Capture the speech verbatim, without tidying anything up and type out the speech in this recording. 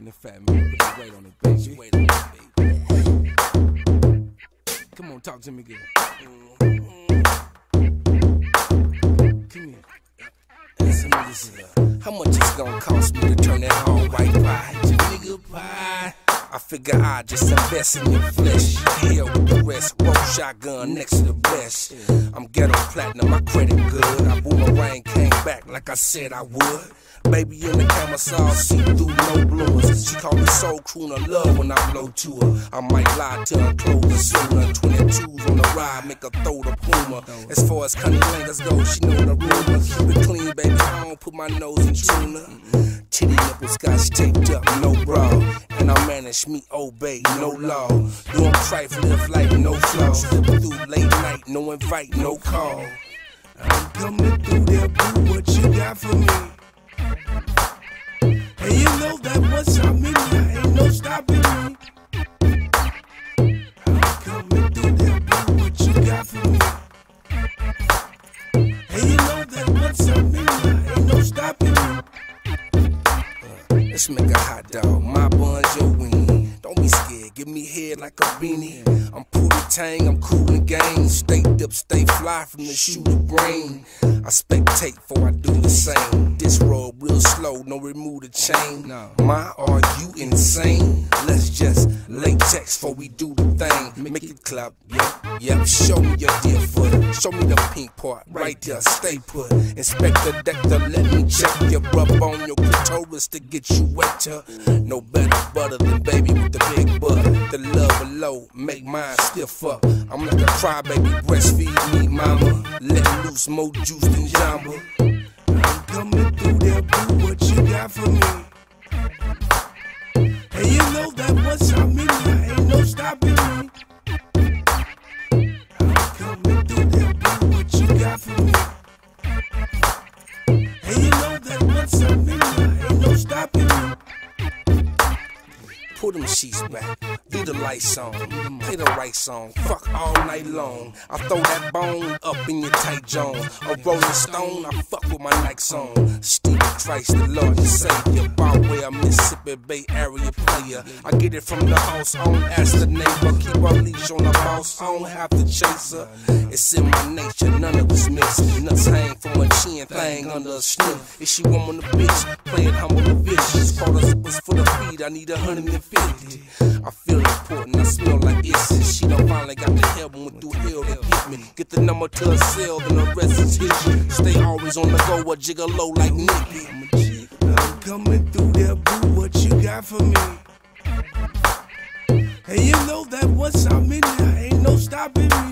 the fat man. Put the weight on it, baby. Weight on it, baby. Come on, talk to me, girl. Come here. Answer me this. How much it's gonna cost me to turn that all white pie to nigga pie? I figure I just invest in your flesh. Hell with the rest, roll shotgun next to the best. I'm ghetto platinum, my credit good. I boomerang, came back like I said I would. Baby in the camisole, see through no bloomers. She call me soul crooner, love when I blow to her. I might lie to her, clothes her sooner. twenty-twos on the ride, make her throw the puma. As far as Connie Langers go, she know the rumors. Keep it clean, baby, I don't put my nose in tuna. Titty nipple scotch taped up, no bra. And I manage me, obey, no law. You don't trifle, live like no flaw. Slip through late night, no invite, no call. I'm coming through there, boo, what you got for me? And you know that once I'm in there, ain't no stopping me. I'm coming through there, boo, what you got for me? And you know that once I'm in there, ain't no stopping me. Let's make a hot dog, my buns, your weenie. Don't be scared, give me head like a beanie. I'm Pootie Tang, I'm cool and gang. Stay dip, stay fly from the shooter brain. I spectate before I do the same. This road real slow, no remove the chain. My, are you insane? Let's just latex before we do the thing. Make it clap, yep, yep. Show me your dear foot. Show me the pink part, right there, stay put. Inspect the deck to let me check your rub on your clitoris to get you wetter. No better butter than baby with the big butt. The love below, make mine stiff up. I'm like a crybaby, breastfeed me, mama. Let loose more juice than Jamba. I'm coming through there, boo, what you got for me? And you know that once I'm in there, ain't no stopping me. I'm coming through there, boo, what you got for me? And you know that once I'm in there, ain't no stopping me. Pull them sheets back, leave the lights on, play the right song, fuck all night long. I throw that bone up in your tight zone. A rolling stone, I fuck with my Nikes on. Steve Christ, the Lord and Savior, by way of Mississippi Bay Area player. I get it from the house on, ask the neighbor, keep a leash on the boss, I don't have to chase her. It's in my nature, none of us miss. Nuts hang from a chin, thing under a sniff. If she woman a bitch, play it humble and vicious. Quarter zippers for the feed, I need a hundred and fifty. I feel important, I smell like Issy. She done finally got the help and went through hell to get me. Get the number to her cell, then the rest is history. Stay always on the go, a jigger low like Nicky. I'm a jig. I'm coming through there, boo, what you got for me? And you know that once I'm in there, ain't no stopping me.